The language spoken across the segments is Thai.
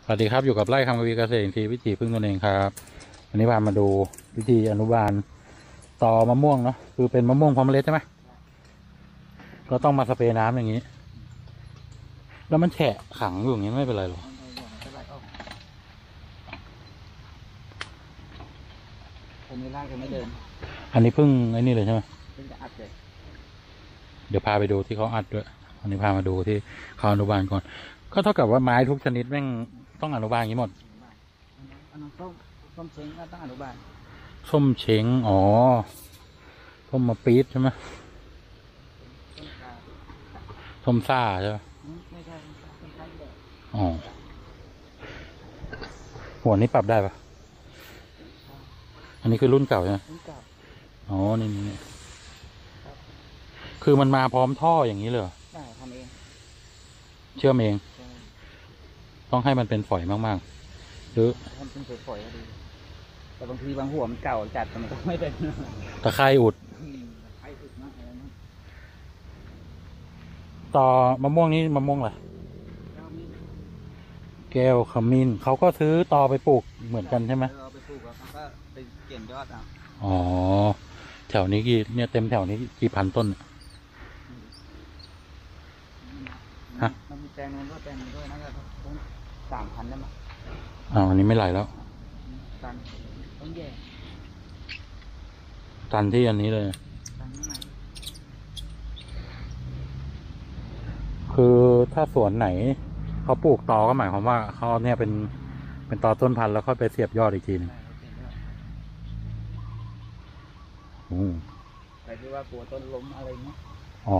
สวัสดีครับอยู่กับไร่คำกวีเกษตรอินทรีย์วิถีพึ่งตนเองครับวันนี้พามาดูวิธีอนุบาลต่อมะม่วงเนาะคือเป็นมะม่วงพร้อมเมล็ดใช่ไหมก็ต้องมาสเปรย์น้ำอย่างนี้แล้วมันแฉะขังอยู่อย่างนี้ไม่เป็นไรหรอกผมไม่ลากจะไม่เดินอันนี้พึ่งไอ้นี่เลยใช่ไหมเพิ่งจะอัดเลยเดี๋ยวพาไปดูที่เขาอัดด้วยอันนี้พามาดูที่เขาอนุบาลก่อนก็เท่ากับว่าไม้ทุกชนิดแม่งต้องอนุบาลอย่างนี้หมดอันนั้นส้มเช้งก็ต้องอนุบาลส้มเช้งอ๋อส้มมะปี๊ดใช่ไหมส้มซ่าใช่ไหมไม่ใช่ส้มซ่าเด็กอ๋อหัวนี้ปรับได้ปะอันนี้คือรุ่นเก่าใช่ไหมรุ่นเก่าอ๋อนี่คือมันมาพร้อมท่ออย่างนี้เลยใช่ทำเองเชื่อมเองต้องให้มันเป็นฝอยมากๆหรือทำเป็นฝอยๆก็ดีแต่บางทีบางหัวมันเก่าจัดแต่มันก็ไม่เป็นตะไคร่อุดไข่อุดมากอะไรนะต่อมะม่วงนี้มะม่วงอะไรแก้วขมิ้นเขาก็ซื้อต่อไปปลูกเหมือนกันใช่ไหมเราไปปลูกแล้วเขาก็ไปเกี่ยนยอดเอาอ๋อแถวนี้กี่เนี่ยเต็มแถวนี้กี่พันต้นฮะมันมีแปลงนู้นด้วยแปลงนี้ด้วยน่าจะต้อง3,000ได้ไหมอันนี้ไม่ไหลแล้วตันต้องแย่ตันที่อันนี้เลยตันไหนคือถ้าสวนไหนเขาปลูกตอก็หมายความว่าเขาเนี่ยเป็นตอต้นพันธุ์แล้วค่อยไปเสียบยอดอีกทีนึงแต่ที่ว่ากลัวต้นล้มอะไรเงี้ยอ๋อ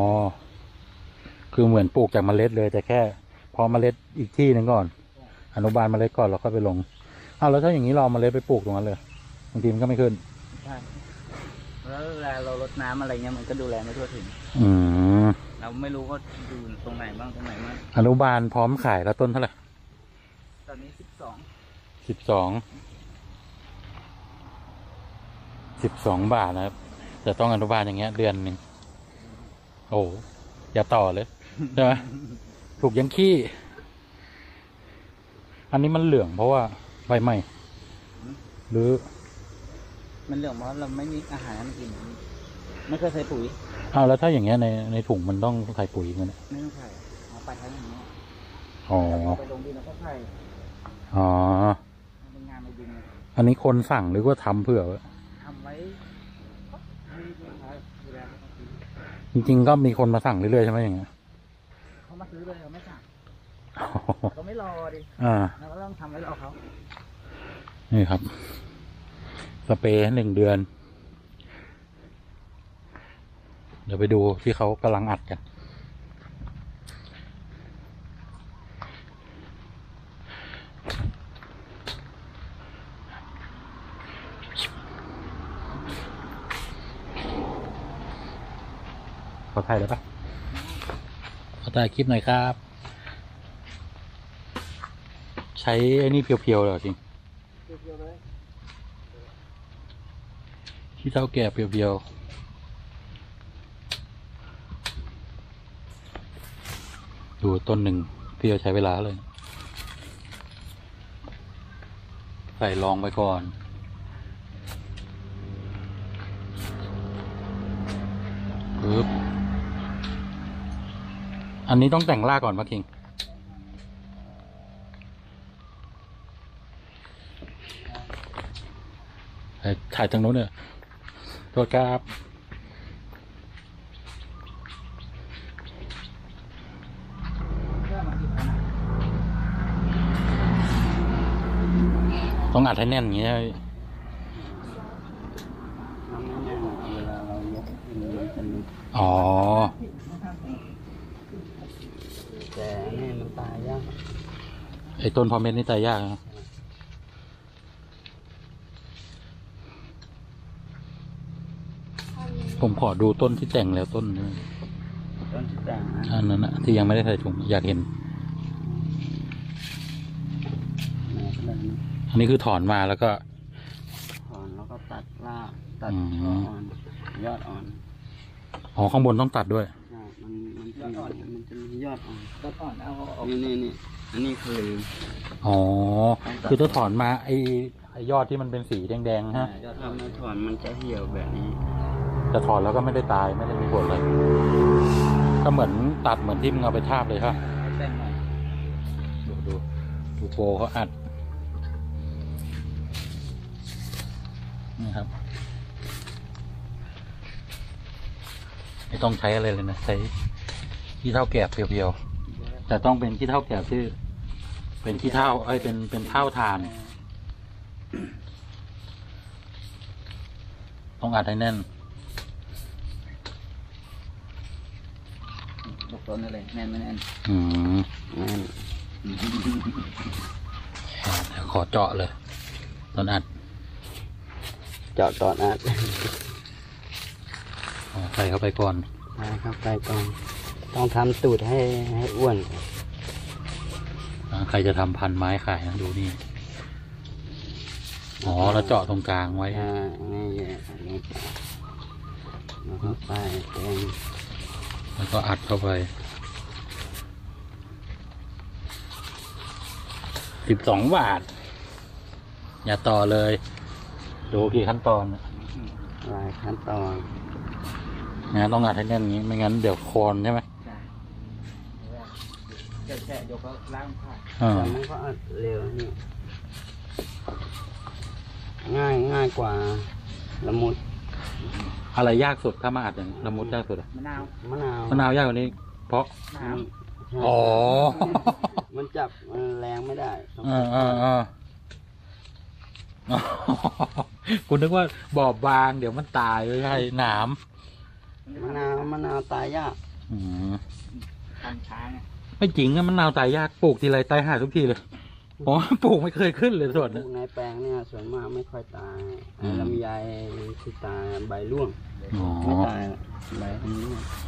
คือเหมือนปลูกจากเมล็ดเลยแต่แค่พอเมล็ดอีกที่หนึ่งก่อนอนุบาลเมล็ดก่อนแล้วค่อยไปลงแล้วถ้าอย่างนี้เราเมล็ดไปปลูกตรงนั้นเลยบางทีมันก็ไม่ขึ้นใช่แล้วเวลาเรารดน้ำอะไรเงี้ยมันก็ดูแลไม่ทั่วถึงเราไม่รู้ว่าดูตรงไหนบ้างตรงไหนบ้างอนุบาลพร้อมขายแล้วต้นเท่าไหร่ตอนนี้ 12 บาทนะครับแต่ต้องอนุบาลอย่างเงี้ยเดือนหนึ่งโอ้อย่าต่อเลยใช่ไหมถูกยังขี้อันนี้มันเหลืองเพราะว่าใบไหม้หรือมันเหลืองเพราะเราไม่มีอาหารให้มันกินไม่เคยใส่ปุ๋ยแล้วถ้าอย่างเงี้ยในถุงมันต้องใส่ปุ๋ยมันไม่ต้องใส่เอาไปทั้งอย่างเงี้ยไปลงดินแล้วก็ใส่เป็นงานในดินอันนี้คนสั่งหรือว่าทำเพื่อทำไว้จริงๆก็มีคนมาสั่งเรื่อยๆใช่ไหมอย่างเงี้ยเขามาซื้อเลยเขาไม่สั่งเขาไม่รอดิเราก็ต้องทำไว้รอเขานี่ครับสเปรย์1 เดือนเดี๋ยวไปดูที่เขากำลังอัดกันขอถ่ายได้ปะขอถ่ายคลิปหน่อยครับใช้ไอ้นี่เพียวๆเลยจริงที่เท่าแก่เพียวๆดูต้นหนึ่งพี่จะใช้เวลาเลยใส่รองไปก่อนปึ๊บอันนี้ต้องแต่งรากก่อนป่ะคิงถ่ายทางโน้นเนี่ยโทษครับต้องอัดให้แน่นอย่างเงี้ยอ๋อแต่นี่มันตายยากไอ้ต้นพอเม็ดนี่ตายยากนะผมขอดูต้นที่แต่งแล้วต้นที่แต่งอันนั้นนะที่ยังไม่ได้ใส่ถุงอยากเห็นอันนี้คือถอนมาแล้วก็ตัดรากตัดยอดอ่อนข้างบนต้องตัดด้วยมันจะมียอดอ่อนเอานี่อันนี้คืออ๋อ คือถ้าถอนมาไอ้ยอดที่มันเป็นสีแดงๆฮะถ้าไม่ถอนมันจะเหี่ยวแบบนี้จะถอนแล้วก็ไม่ได้ตายไม่ได้มีผลเลย ก็เหมือนตัดเหมือนที่มึงเอาไปทาบเลยครับแต่งหน่อยดูโปรเขาอัดนี่ครับไม่ต้องใช้อะไรเลยนะใช้ขี้เถ้าแกบเพียวๆแต่ต้องเป็นขี้เถ้าแกบที่เป็นขี้เถ้าเป็นเถ้าถ่าน ต้องอัดให้แน่นลูกต้นอะไรแน่นไม่แน่นอืมแน่นเดี๋ยวขอเจาะเลย ตอนอัดเจาะตอนอัดใส่เข้าไปก่อนครับไปก่อนต้องทำตูดให้อ้วนใครจะทำพันไม้ขายนะดูนี่ อ๋อ แล้วเจาะตรงกลางไว้นี่อันนี้แล้วก็ไปแทงแล้วก็อัดเข้าไป12 บาท อย่าต่อเลย ดูกี่ขั้นตอนหลายขั้นตอนนะต้องอัดให้แน่นอย่างนี้ ไม่งั้นเดี๋ยวโคนใช่ไหมแค่ยกแล้วล้างผ้าอ่าแต่มันก็อัดเร็วนี่ง่ายกว่าละมุดอะไรยากสุดถ้ามาอัดอย่างละมุดยากสุดอะมะนาวมะนาวยากกว่านี้ เพราะน้อ๋อำมันจับมันแรงไม่ได้ต้องคุณนึกว่าบอบบาง เดี๋ยวมันตายไม่ใช่หนามมะนาวตายยากอืมทำช้าไงไม่จริงอะมะนาวตายยากปลูกทีไรตายหาทุกทีเลยอ๋อปลูกไม่เคยขึ้นเลยส่วนปลูนะกในแปลงเนี่ยส่วนมากไม่ค่อยตายอืมลำไยที่ตายใบร่วงอ๋อไม่ตายใบอันนี้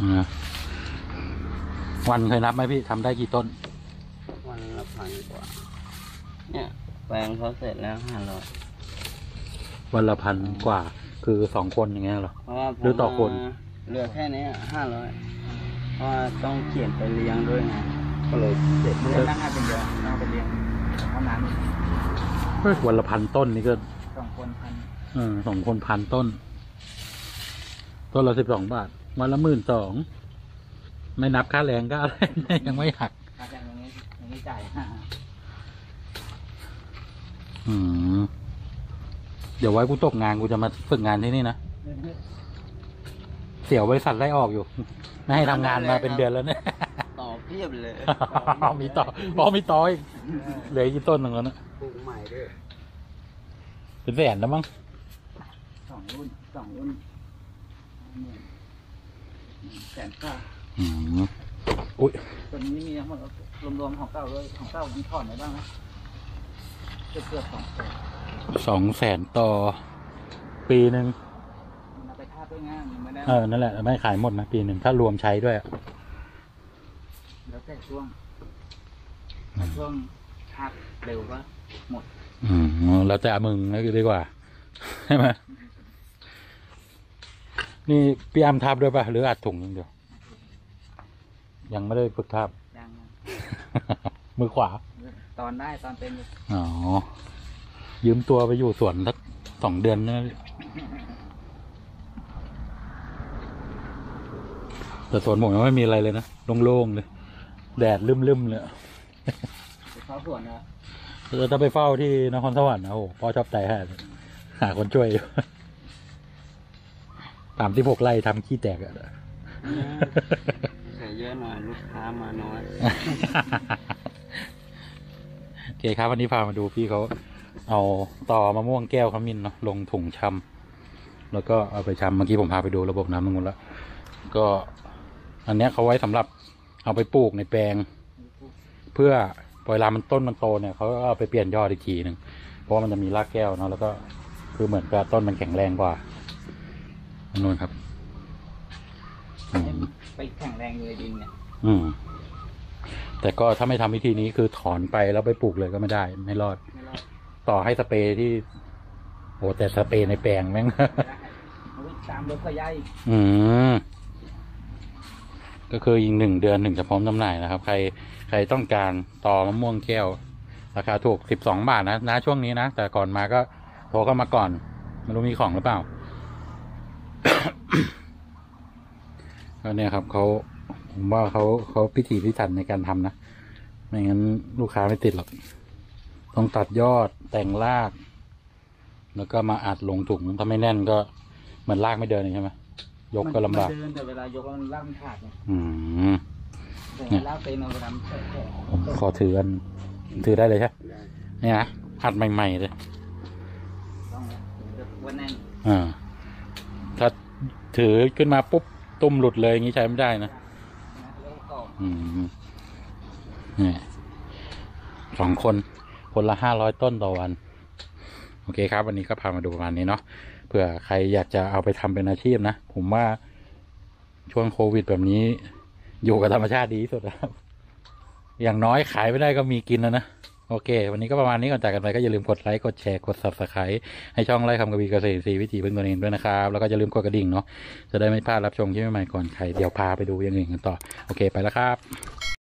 วันเคยนับไหมพี่ทำได้กี่ต้นวันละ1,000 กว่า เนี่ยแปลงเขาเสร็จแล้ว500 วันละ 1,000 กว่า คือ2 คนอย่างเงี้ยเหรอเพราะว่าผมหรือต่อคนเหลือแค่นี้500เพราะว่าต้องเขียนไปเลี้ยงด้วยไงก็เลยเสร็จเลยนั่งเป็นเดือนต้องไปเลี้ยงเอาน้ำวันละ 1,000 ต้นนี่ก็ 2 คนพัน 2 คน1,000 ต้น ต้นละ12 บาท วันละ12,000ไม่นับค่าแรงก็อะไร ยังไม่หักอาจารย์อย่างนี้จ่ายอืมเดี๋ยวไว้กูตกงานกูจะมาฝึกงานที่นี่นะ เสี่ยวบริษัทไล่ออกอยู่ ไม่ให้ทำงานมาเป็นเดือนแล้วเนี่ยต่อเพียบเลยมีต่อมีต่ออีกเหลือกี่ต้นตรงนั้นนะปลูกใหม่ด้วยเป็นแสนแล้วมั้ง 2 รุ่น1,900,000 อืมอุ้ยตัวนี้มีทั้งหมดรวมๆของเก่าด้วยของเก่ามันถอนได้บ้างนะเกือบ 200,000 ต่อ ปีหนึ่งมันเอาไปทาบด้วยง่ายมันไม่ได้นั่นแหละไม่ขายหมดนะปีหนึ่งถ้ารวมใช้ด้วยอะแล้วแต่ช่วงทาบเร็วก็หมดแล้วแต่มึงนะดีกว่า ใช่ไหมนี่พี่อ้ำทาบด้วยป่ะหรืออัดถุงอย่างเดียว ยังไม่ได้ฝึกทาบยังมือขวาตอนได้ตอนเป็นอ๋อ ยืมตัวไปอยู่สวนสัก2 เดือนนะแต่สวนผมยังไม่มีอะไรเลยนะโล่งๆเลย แดดลืมๆเลยเขาสวนนะจะไปเฝ้าที่นครสวรรค์นะโอ้พ่อชอบใจแห่เลยหาคนช่วยอยู่ 36 ไร่ทำขี้แตกอะใส่เยอะหน่อยลูกค้ามาน้อยโอเคครับวันนี้พามาดูพี่เขาเอาต่อมะม่วงแก้วขมิ้นเนาะลงถุงชำแล้วก็เอาไปชำเมื่อกี้ผมพาไปดูระบบน้ำตรงนู้นแล้วก็อันเนี้ยเขาไว้สำหรับเอาไปปลูกในแปลง เพื่อเวลามันต้นมันโตเนี่ยเขาก็เอาไปเปลี่ยนยอดอีกทีหนึ่งเพราะว่ามันจะมีรากแก้วเนาะแล้วก็คือเหมือนกับต้นมันแข็งแรงกว่าอันนู้นครับไปแข็งแรงอยู่ในดินเนี่ยแต่ก็ถ้าไม่ทำวิธีนี้คือถอนไปแล้วไปปลูกเลยก็ไม่ได้ไม่รอด ต่อให้สเปรย์ที่โอ้แต่สเปรย์ในแปลงแม่งตามรถขยายก็คืออีก1 เดือนถึงจะพร้อมจำหน่ายนะครับ ใครต้องการต่อมะม่วงแก้วราคาถูก12 บาทนะช่วงนี้นะแต่ก่อนมาก็โทรเข้ามาก่อนไม่รู้มีของหรือเปล่า ก็เนี่ยครับผมว่าเขาพิถีพิถันในการทำนะไม่งั้นลูกค้าไม่ติดหรอกต้องตัดยอดแต่งรากแล้วก็มาอัดลงถุงถ้าไม่แน่นก็เหมือนรากไม่เดินใช่ไหมยกก็ลำบากมันเดินแต่เวลายกแล้วมันลากมันขาดไงเนี่ยลากเต็มเอาเวลามันแฉะผมขอถือกันถือได้เลยใช่เนี่ยนะอัดใหม่ๆเลยต้องแล้วจะวันแน่นถ้าถือขึ้นมาปุ๊บตุ้มหลุดเลยอย่างนี้ใช้ไม่ได้นะแล้วก็นี่2 คนละ 500 ต้นต่อวันโอเคครับวันนี้ก็พามาดูประมาณนี้เนาะเผื่อใครอยากจะเอาไปทำเป็นอาชีพนะผมว่าช่วงโควิดแบบนี้อยู่กับธรรมชาติดีที่สุดครับอย่างน้อยขายไม่ได้ก็มีกินแล้วนะโอเควันนี้ก็ประมาณนี้ก่อนจากกันไปก็อย่าลืมกดไลค์กดแชร์กด Subscribe ให้ช่องไร่คำกวีเกษตรอินทรีย์วิถีพึ่งตัวเองด้วยนะครับแล้วก็อย่าลืมกดกระดิ่งเนาะจะได้ไม่พลาดรับชมคลิปใหม่ๆก่อนใครเดี๋ยวพาไปดูอย่างอื่นกันต่อโอเคไปแล้วครับ